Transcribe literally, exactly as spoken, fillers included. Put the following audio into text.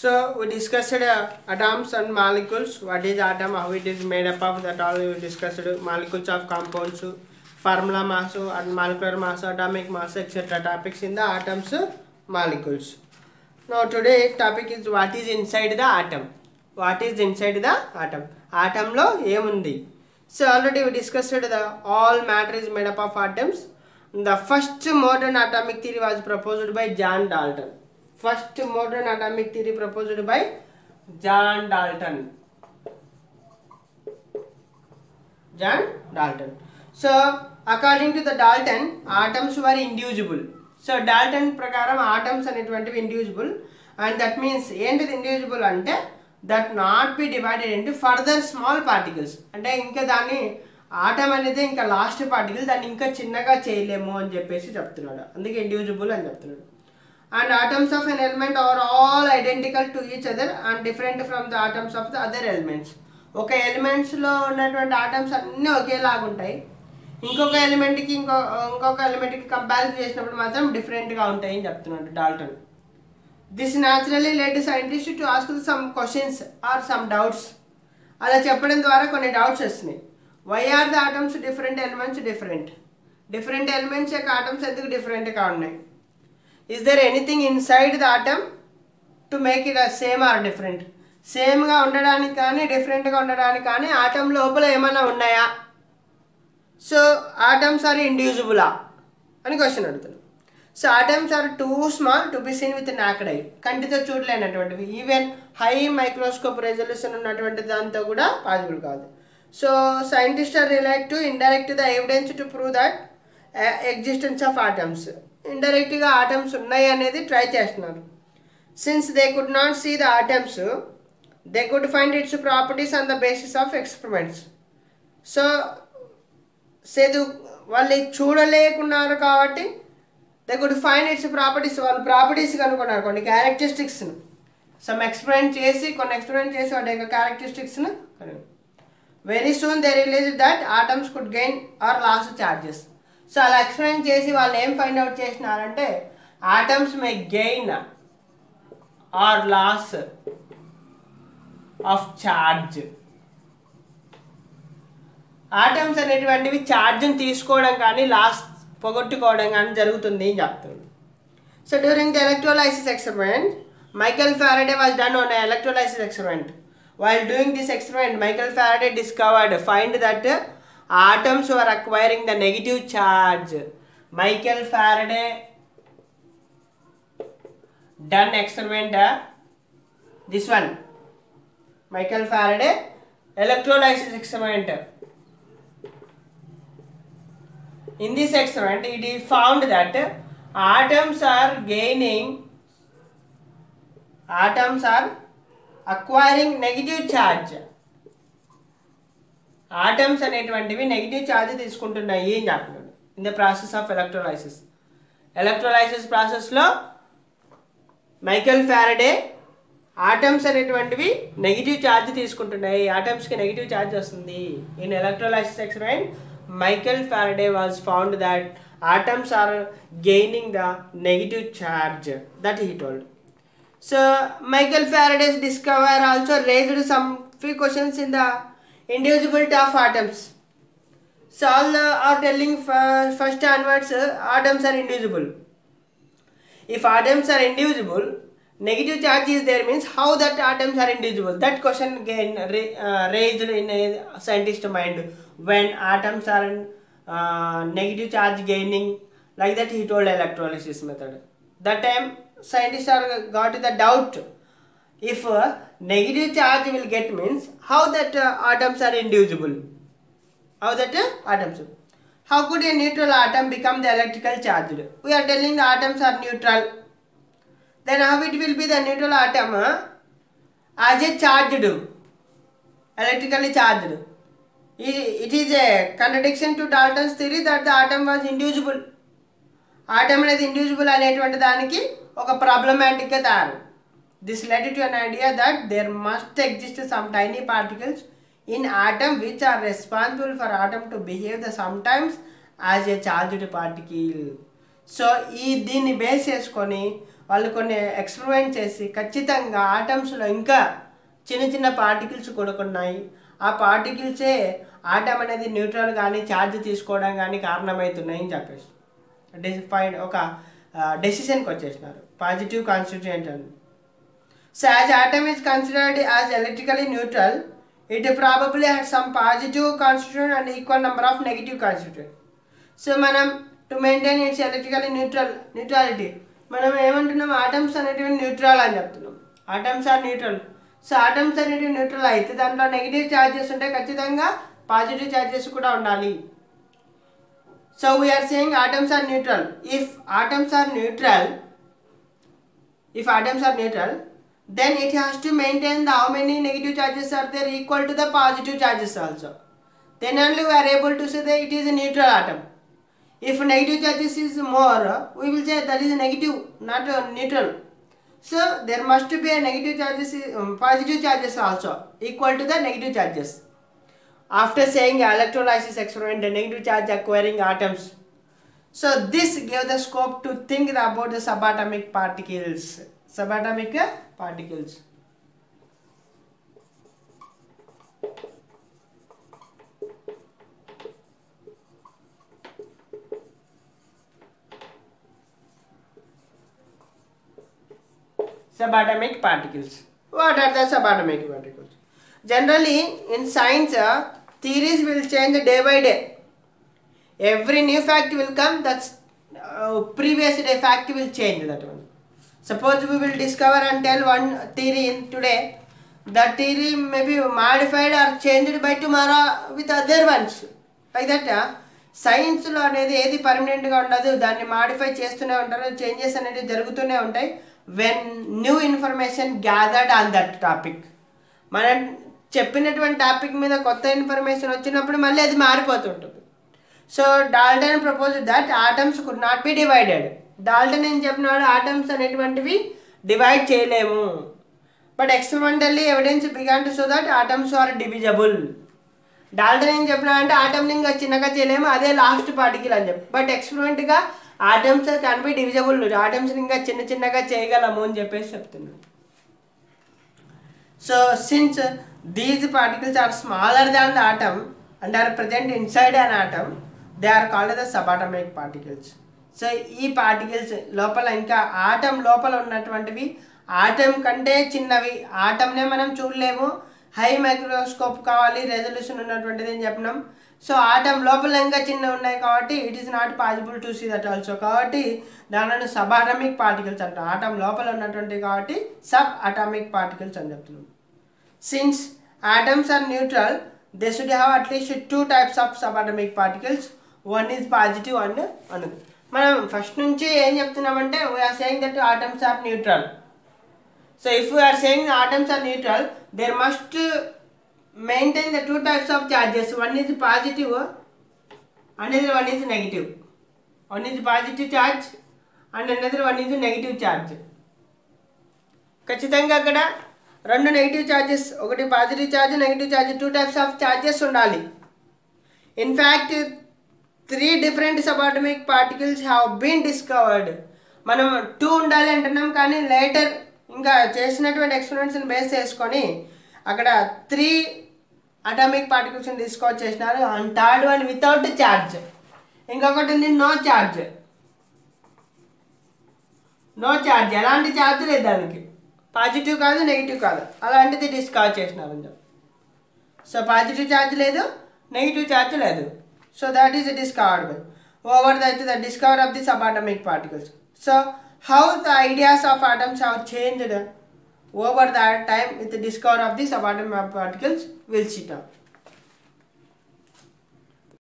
So we discussed uh, atoms and molecules. What is atom? How it is made up of? That all we discussed. Molecules of compounds, formula mass, and molecular mass, atomic mass, et cetera. Topics in the atoms, molecules. Now today topic is what is inside the atom. What is inside the atom? Atom lo emundi. So already we discussed the all matter is made up of atoms. The first modern atomic theory was proposed by John Dalton. First modern atomic theory proposed by John Dalton. John Dalton. So according to the Dalton, atoms were indivisible. So Dalton prakaram atoms అనేటువంటివి indivisible, and that means ఏంటిది indivisible అంటే that not be divided into further small particles. అంటే ఇంకా దాన్ని atom అనేది ఇంకా last particle, దాన్ని ఇంకా చిన్నగా చేయలేము అని చెప్పేసి చెప్తున్నాడు. అందుకే ఇండివిజిబుల్ అని చెప్తున్నాడు. And atoms of an element are all identical to each other and different from the atoms of the other elements. ఒక ఎలిమెంట్స్ లో ఉన్నటువంటి ఆటమ్స్ అన్నీ ఒకేలాగా ఉంటాయి. ఇంకొక ఎలిమెంట్కి ఇంకో ఇంకొక ఎలిమెంట్కి కంపారిజన్ చేసినప్పుడు మాత్రం డిఫరెంట్గా ఉంటాయి అని చెప్తున్నాడు Dalton. This naturally led scientist to ask some questions or some doubts. అలా చెప్పడం ద్వారా కొన్ని డౌట్స్ వస్తున్నాయి. Why are the atoms different elements different different elements యొక్క ఆటమ్స్ ఎందుకు డిఫరెంట్గా ఉన్నాయి? Is there anything inside the atom to make it same or different? సేమ్గా ఉండడానికి కానీ డిఫరెంట్గా ఉండడానికి కానీ ఆటమ్ లోపల ఏమైనా ఉన్నాయా? సో ఆటమ్స్ ఆర్ ఇండివిజిబులా అని క్వశ్చన్ అడుగుతాను. So atoms are too small to be seen with naked eye, కంటితో చూడలేనటువంటివి. ఈవెన్ హై మైక్రోస్కోప్ రెజల్యూషన్ ఉన్నటువంటి దాంతో కూడా పాసిబుల్ కాదు. So scientist are relied to indirect the evidence to prove that existence of atoms. ఇండైరెక్ట్గా atoms ఉన్నాయి అనేది ట్రై చేస్తున్నారు. Since they could not see the atoms, they could find its properties on the basis of experiments. So సేదు వాళ్ళు చూడలేకున్నారు కాబట్టి they could find its properties, వాళ్ళు ప్రాపర్టీస్ కనుక్కున్నారు, కొన్ని క్యారెక్టరిస్టిక్స్ను. సమ్ ఎక్స్పెరిమెంట్ చేసి కొన్ని ఎక్స్పెరిమెంట్ చేసి వాటి యొక్క క్యారెక్టరిస్టిక్స్ను కనుగొన్నారు. Very soon they realise that atoms could gain or loss charges. So అలా ఎక్స్పెరిమెంట్ చేసి వాళ్ళు ఏం ఫైండ్ అవుట్ చేసినారంటే atoms may gain or loss of charge. Atoms అనేటువంటివి ఛార్జ్ని తీసుకోవడం కానీ లాస్ పొగొట్టుకోవడం కానీ జరుగుతుంది అని చెప్తుంది. So during the electrolysis experiment Michael Faraday was done on electrolysis experiment. While doing this experiment, Michael Faraday discovered, find that atoms were acquiring the negative charge. Michael Faraday done experiment, uh, this one, Michael Faraday electrolysis experiment. In this experiment, he found that atoms are gaining, atoms are acquiring negative charge. Atoms అనేటువంటివి negative charge తీసుకుంటున్నాయి అని చెప్తున్నాడు in the process of electrolysis. Electrolysis ప్రాసెస్లో Michael Faraday atoms అనేటువంటివి negative charge తీసుకుంటున్నాయి, ఆటమ్స్కి negative charge వస్తుంది. In electrolysis experiment Michael Faraday was found that atoms are gaining the negative charge that he told. So Michael Faraday's discovery also raised some few questions in the indivisibility of atoms. So all uh, are telling first, first onwards uh, atoms are indivisible. If atoms are indivisible, negative charge is there, means how that atoms are indivisible? That question again uh, raised in a scientist mind when atoms are uh, negative charge gaining, like that he told electrolysis method. That time scientists are got the doubt, if uh, negative charge will get, means how that uh, atoms are indivisible, how that uh, atoms, how could a neutral atom become the electrical charged? We are telling the atoms are neutral, then how it will be the neutral atom uh, as a charged, electrically charged? It is a contradiction to Dalton's theory that the atom was indivisible. Atom అనేది indivisible అనేటువంటి దానికి ఒక ప్రాబ్లమాటిక్గా తయారు. This led to an idea that there must exist some tiny particles in atom which are responsible for atom to behave the some times as a charged particle. So ఈ దీన్ని base చేసుకొని వాళ్ళు కొన్ని ఎక్స్పెరిమెంట్ చేసి ఖచ్చితంగా ఆటమ్స్లో ఇంకా చిన్న చిన్న పార్టికల్స్ కూడా ఉన్నాయి. ఆ పార్టికల్సే ఆటమ్ అనేది న్యూట్రల్ కానీ ఛార్జ్ తీసుకోవడం కానీ కారణమవుతున్నాయి అని చెప్పేసి డిఫైన్ ఒక డెసిషన్కి వచ్చేసినారు, పాజిటివ్ కాన్స్టిట్యూయెంట్ అని. So as atom is considered as electrically neutral, it probably had some positive constituent and equal number of negative constituent. So మనం to maintain its electrically neutral neutrality మనం ఏమంటున్నాం, ఆటమ్స్ అనేటివి neutral అని చెప్తున్నాం. Atoms are neutral. So atoms అనేటివి neutral అయితే దాంట్లో negative charges ఉంటే ఖచ్చితంగా పాజిటివ్ ఛార్జెస్ కూడా ఉండాలి. So we are saying atoms are neutral. If atoms are neutral if atoms are neutral then it has to maintain the how many negative charges are there equal to the positive charges also. Then only we are able to say that it is a neutral atom. If negative charges is more, we will say that is negative, not uh, neutral. So there must be a negative charges, um, positive charges also equal to the negative charges. After saying electrolysis experiment, the negative charge acquiring atoms. So this gave the scope to think about the subatomic particles. Subatomic particles. Subatomic particles. What are the subatomic particles? Generally in science, uh, theories will change day by day. Every new fact will come, that's uh, previous day fact will change that one. Suppose we will discover and tell one theory in today, that theory may be modified or changed by tomorrow with other ones. Like that, సైన్స్లో అనేది ఏది పర్మనెంట్గా ఉండదు, దాన్ని modify చేస్తూనే ఉంటారు, changes అనేది జరుగుతూనే ఉంటాయి. When new information gathered on that topic, మనం చెప్పినటువంటి టాపిక్ మీద కొత్త ఇన్ఫర్మేషన్ వచ్చినప్పుడు మళ్ళీ అది మారిపోతుంటుంది. So Dalton propose that atoms could not be divided. Dalton ఏం చెప్పినాడు, ఆటమ్స్ అనేటువంటివి డివైడ్ చేయలేము. But experimentally evidence began to show that atoms are divisible. Dalton ఏం చెప్పినాడంటే ఆటమ్ని ఇంకా చిన్నగా చేయలేము, అదే లాస్ట్ పార్టికల్ అని చెప్పి. బట్ ఎక్స్పెరిమెంట్గా ఆటమ్స్ కెన్ బి డివిజబుల్, ఆటమ్స్ని ఇంకా చిన్న చిన్నగా చేయగలము అని చెప్పేసి చెప్తున్నాడు. So since these particles are smaller than the atom and are present inside an atom, they are called the subatomic particles. So ఈ పార్టికల్స్ లోపల ఇంకా ఆటం లోపల ఉన్నటువంటివి ఆటం కంటే చిన్నవి. ఆటంనే మనం చూడలేము, హై మైక్రోస్కోప్ కావాలి, రెజల్యూషన్ ఉన్నటువంటిది అని చెప్పినాం. సో ఆటం లోపల ఇంకా చిన్న ఉన్నాయి కాబట్టి it is not possible to see that also. కాబట్టి దానిని సబ్ అటామిక్ పార్టికల్స్ అంటాం. ఆటం లోపల ఉన్నటువంటివి కాబట్టి సబ్ అటామిక్ పార్టికల్స్ అని చెప్తున్నాం. Since atoms are neutral, they should have at least two types of subatomic particles, one is positive and another. మనం first నుంచి ఏం చెప్తున్నామంటే we are saying that atoms are neutral. So if we are saying atoms are neutral, there must maintain the two types of charges, one is positive and another one is negative. One is positive charge and another one is negative charge. ఖచ్చితంగా అక్కడ రెండు negative charges, ఒకటి positive charge negative charge, two types of charges ఉండాలి. In fact three different subatomic particles have been discovered. మనం two ఉండాలి అంటున్నాం, కానీ later ఇంకా చేసినటువంటి ఎక్స్పెరిమెంట్స్ని బేస్ చేసుకొని అక్కడ త్రీ అటామిక్ పార్టికల్స్ని డిస్కవర్ చేసినారు. And third one without charge, ఇంకొకటి ఉంది నో ఛార్జ్. నో ఛార్జ్, ఎలాంటి ఛార్జ్ లేదు దానికి, పాజిటివ్ కాదు నెగిటివ్ కాదు, అలాంటిది డిస్కవర్ చేసినారు. సో పాజిటివ్ ఛార్జ్ లేదు, నెగిటివ్ ఛార్జ్ లేదు. So that is discovered by over that the discovery of the subatomic particles. So how the ideas of atoms have changed over that time with the discovery of the subatomic particles, we'll see now.